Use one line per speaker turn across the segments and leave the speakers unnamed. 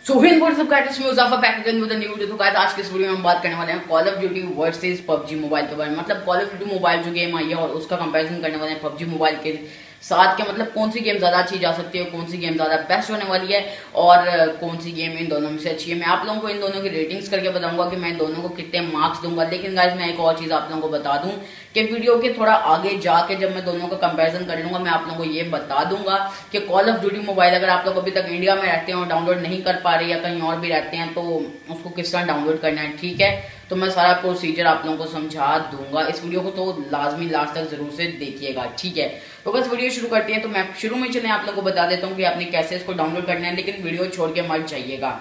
So what's up guys, मैं Muzaffar back again with a new video. तो guys आज के इस वीडियो में हम बात करने वाले हैं Call of Duty versus PUBG mobile के बारे में। मतलब कॉल ऑफ ड्यूटी मोबाइल जो गेम आई है और उसका कंपैरिजन करने वाले हैं पबजी मोबाइल के साथ के। मतलब कौन सी गेम ज्यादा अच्छी जा सकती है, कौन सी गेम ज्यादा बेस्ट होने वाली है और कौन सी गेम इन दोनों में से अच्छी है। मैं आप लोगों को इन दोनों की रेटिंग्स करके बताऊंगा कि मैं इन दोनों को कितने मार्क्स दूंगा। लेकिन गाइस मैं एक और चीज आप लोगों को बता दूं कि वीडियो के थोड़ा आगे जाके जब मैं दोनों का कंपैरिजन कर लूंगा, मैं आप लोगों को ये बता दूंगा कि कॉल ऑफ ड्यूटी मोबाइल अगर आप लोग अभी तक इंडिया में रहते हैं और डाउनलोड नहीं कर पा रहे या कहीं और भी रहते हैं तो उसको किस तरह डाउनलोड करना है, ठीक है। तो मैं सारा प्रोसीजर आप लोगों को समझा दूंगा। इस वीडियो को तो लाजमी लास्ट तक जरूर से देखिएगा, ठीक है। तो बस वीडियो शुरू करते हैं। तो मैं शुरू में चले आप लोगों को बता देता हूँ कि आपने कैसे इसको डाउनलोड करना है, लेकिन वीडियो छोड़ के मत जाइएगा।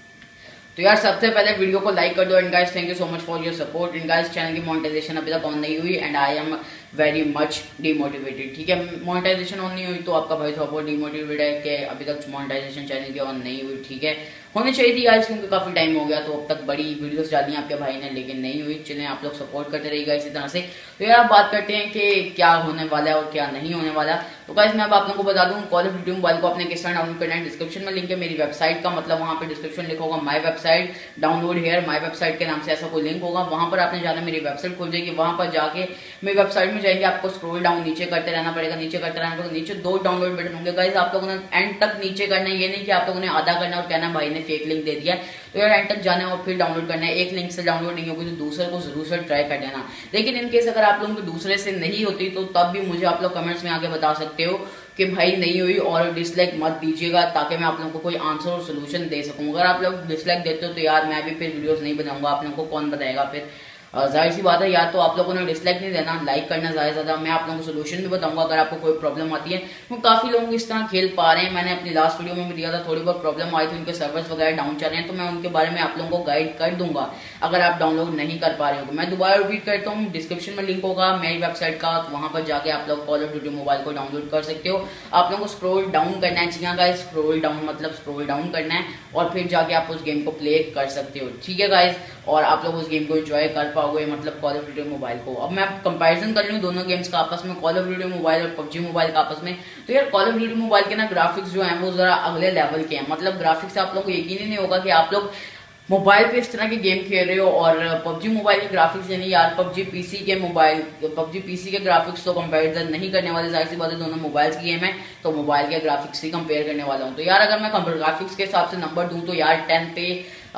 तो यार सबसे पहले वीडियो को लाइक कर दो and guys thank you so much for your support. And guys channel की मोनेटाइजेशन अभी तक ऑन नहीं हुई and I am very much demotivated, ठीक है। मोनेटाइजेशन ऑन नहीं हुई तो आपका भाई थोड़ा बहुत डिमोटिवेटेड है कि अभी तक मोनेटाइजेशन चैनल की ऑन नहीं हुई, ठीक है। होनी चाहिए थी गाइस क्योंकि काफी टाइम हो गया, तो अब तक बड़ी वीडियोस डाली हैं आपके भाई ने लेकिन नहीं हुई। चलें आप लोग सपोर्ट करते रहिएगा इसी तरह से। तो यार आप बात करते हैं कि क्या होने वाला है और क्या नहीं होने वाला। तो गाइस मैं अब आप लोगों को बता दूं कॉल ऑफ ड्यूटी मोबाइल को आपने किस तरह डाउनलोड करना है। डिस्क्रिप्शन में लिंक है मेरी वेबसाइट का, मतलब वहां पे डिस्क्रिप्शन लिखा होगा my website download here, my website के नाम से ऐसा कोई लिंक होगा। वहां पर आपने जाना, मेरी वेबसाइट खुल जाएगी। वहां पर जाके मेरी वेबसाइट में जाएंगे, आपको स्क्रॉल डाउन नीचे करते रहना पड़ेगा, नीचे करते रहना पड़ेगा। नीचे दो डाउनलोड बटन होंगे गाइस, आप लोगों ने एंड तक नीचे करना है। ये नहीं कि आप लोगों ने आधा करना और कहना भाई ने फेक लिंक दे दिया। तो यार एंड तक जाना है और फिर डाउनलोड करना है। एक लिंक से डाउनलोड नहीं होगी तो दूसरे को जरूर से ट्राई कर लेना। लेकिन इनकेस अगर आप लोगों को दूसरे से नहीं होती तो तब भी मुझे आप लोग कमेंट्स में आके बता सकते हो कि भाई नहीं हुई और डिसलाइक मत दीजिएगा, ताकि मैं आप लोगों को कोई आंसर और सोल्यूशन दे सकूं। अगर आप लोग डिसलाइक देते हो तो यार मैं भी फिर वीडियोस नहीं बनाऊंगा, आप लोगों को कौन बताएगा फिर। जाहिर सी बात है, या तो आप लोगों ने डिसलाइक नहीं देना, लाइक करना ज्यादा। मैं आप लोगों को सोल्यूशन भी बताऊंगा अगर आपको कोई प्रॉब्लम आती है। तो काफी लोग इस तरह खेल पा रहे हैं, मैंने अपनी लास्ट वीडियो में भी दिया था, थोड़ी बहुत प्रॉब्लम आई थी, उनके सर्वर्स वगैरह डाउन चल रहे हैं, तो मैं उनके बारे में आप लोगों को गाइड कर दूंगा अगर आप डाउनलोड नहीं कर पा रहे हो। मैं दोबारा रिपीट करता हूँ, डिस्क्रिप्शन में लिंक होगा मेरी वेबसाइट का, वहां पर जाके आप लोग कॉल ऑफ ड्यूटी मोबाइल को डाउनलोड कर सकते हो। आप लोगों को स्क्रॉल डाउन करना है, जी हाँ गाइस, स्क्रॉल डाउन मतलब स्क्रॉल डाउन करना है और फिर जाके आप उस गेम को प्ले कर सकते हो, ठीक है गाइस। और आप लोग उस गेम को एंजॉय कर पाओगे, मतलब कॉल ऑफ ड्यूटी मोबाइल को। अब मैं कंपैरिजन कर लूँ दोनों गेम्स का आपस में, कॉल ऑफ ड्यूटी मोबाइल और पबजी मोबाइल का आपस में। तो यार कॉल ऑफ ड्यूटी मोबाइल के ना ग्राफिक्स जो है वो जरा अगले लेवल के हैं। मतलब ग्राफिक्स से आप लोग को यकीन ही नहीं होगा कि आप लोग मोबाइल पे इस तरह के गेम खेल रहे हो। और पबजी मोबाइल के ग्राफिक्स यानी यार पबजी पीसी के ग्राफिक्स तो कंपैरिजन नहीं करने वाले, जाहिर सी बात है दोनों मोबाइल्स की गेम है तो मोबाइल के ग्राफिक्स ही कंपेयर करने वाला हूँ। तो यार अगर मैं ग्राफिक्स के हिसाब से नंबर दूं तो यार 10 पे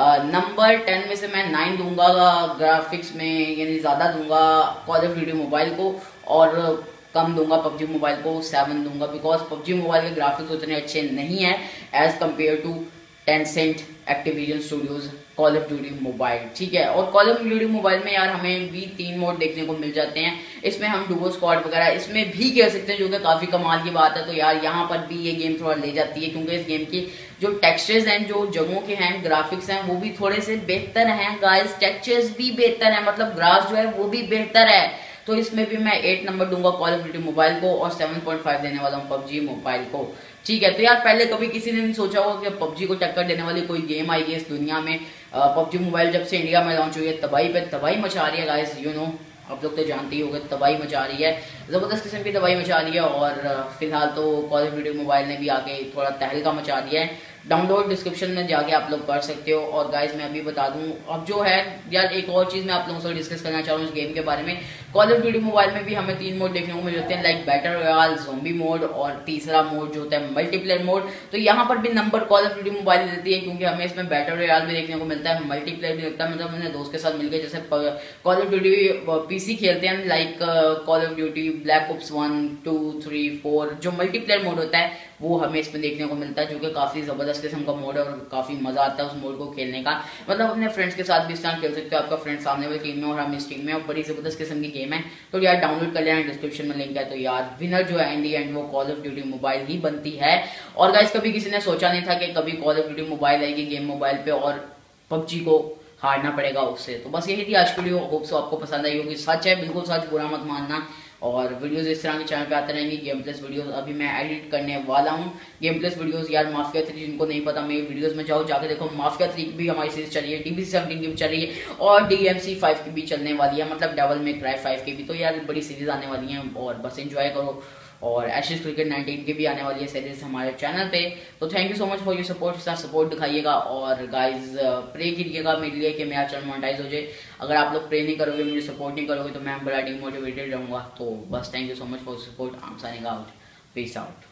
नंबर 10 में से मैं 9 दूंगा ग्राफिक्स में, यानी ज्यादा दूंगा कॉल ऑफ ड्यूटी मोबाइल को और कम दूंगा पबजी मोबाइल को 7 दूंगा। बिकॉज पबजी मोबाइल के ग्राफिक्स उतने अच्छे नहीं है as compare to Tencent Activision studios Call of Duty mobile, ठीक है। और कॉल ऑफ ड्यूटी मोबाइल में यार हमें भी 3 मोड देखने को मिल जाते हैं। इसमें हम डुओ स्क्वाड वगैरह इसमें भी खेल सकते हैं, जो कि काफी कमाल की बात है। तो यार यहाँ पर भी ये गेम थोड़ा ले जाती है क्योंकि इस गेम की जो टेक्सचर्स हैं, जो जगहों के हैं, ग्राफिक्स हैं, वो भी थोड़े से बेहतर हैं गाइस। टेक्सचर्स भी बेहतर है, मतलब ग्राफ जो है वो भी बेहतर है। तो इसमें भी मैं 8 नंबर दूंगा कॉल ऑफ ड्यूटी मोबाइल को और 7.5 देने वाला हूँ पबजी मोबाइल को, ठीक है। तो यार पहले कभी किसी ने नहीं सोचा होगा कि पबजी को टक्कर देने वाली कोई गेम आएगी इस दुनिया में। पबजी मोबाइल जब से इंडिया में लॉन्च हुई है तबाही पे तबाही मचा रही है गाइस, यू नो, आप लोग तो जानते ही होंगे, तबाही मचा रही है, जबरदस्त किस्म की तबाही मचा रही है। और फिलहाल तो कॉल ऑफ ड्यूटी मोबाइल ने भी आके थोड़ा तहलका मचा दिया है। डाउनलोड डिस्क्रिप्शन में जाके आप लोग कर सकते हो। और गाइस मैं अभी बता दूं अब जो है यार एक और चीज मैं आप लोगों से डिस्कस करना चाह रहा हूँ इस गेम के बारे में। कॉल ऑफ ड्यूटी मोबाइल में भी हमें 3 मोड देखने को मिल जाते हैं, like battle royale, zombie mode और तीसरा मोड जो होता है मल्टीप्लेयर मोड। तो यहाँ पर भी number Call of Duty mobile देती है क्योंकि हमें इसमें बैटल रॉयल भी देखने को मिलता है, मल्टीप्लेयर भी लगता है। मतलब अपने दोस्त के साथ मिलकर जैसे कॉल ऑफ ड्यूटी पीसी खेलते हैं, like Call of Duty Black Ops 1, 2, 3, 4, जो मल्टीप्लेयर मोड होता है वो हमें इसमें देखने को मिलता है, जो कि काफी जबरदस्त किस्म का मोड है और काफी मजा आता है उस मोड को खेलने का। मतलब अपने फ्रेंड्स के साथ भी इस तरह खेल सकते हो, आपका फ्रेंड सामने वाली टीम में और हम इस टीम में, और बड़ी जबरदस्त किस्म की गेम है। तो यार डाउनलोड कर लेना, डिस्क्रिप्शन में लिंक है। तो यार विनर जो है इन दी एंड वो कॉल ऑफ ड्यूटी मोबाइल ही बनती है। और गाइस कभी किसी ने सोचा नहीं था कि कभी कॉल ऑफ ड्यूटी मोबाइल आएगी गेम मोबाइल पे और पबजी को हारना पड़ेगा उससे। तो बस यही थी आज की वीडियो, होप सो आपको पसंद आई होगी। सच है, बिल्कुल सच, बुरा मत मानना। और वीडियोस इस तरह के चैनल पे आते रहेंगे, गेम प्लेस वीडियोस अभी मैं एडिट करने वाला हूँ। गेम प्लेस वीडियोस यार माफिया 3 जिनको नहीं पता मेरी वीडियोस में जाओ जाके देखो, माफिया 3 की भी हमारी सीरीज चल रही है, DBC 17 की भी चल रही है और DMC 5 की भी चलने वाली है, मतलब डेविल मे क्राई 5 की भी। तो यार बड़ी सीरीज आने वाली है और बस एंजॉय करो और एशेज क्रिकेट 19 की भी आने वाली है सीरीज हमारे चैनल पे। तो thank you so much for your support, इतना सपोर्ट दिखाइएगा और गाइज प्रे कीजिएगा मेरे लिए कि मेरा चैनल मोनेटाइज हो जाए। अगर आप लोग प्रे नहीं करोगे, मुझे सपोर्ट नहीं करोगे तो मैं बड़ा डिमोटिवेटेड रहूँगा। तो बस thank you so much for support. I am signing out, peace out.